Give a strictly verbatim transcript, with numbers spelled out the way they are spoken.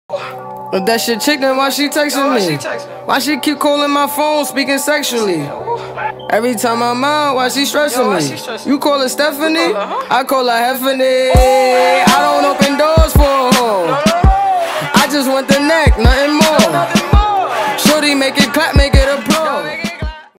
But that shit chick, then why she texting me? Why she keep calling my phone, speaking sexually? Every time I'm out, why she stressing me? You call her Stephanie? I call her Heffany. I don't open doors for a hoe. I just want the neck, nothing more. Shorty make it clap, make it applaud.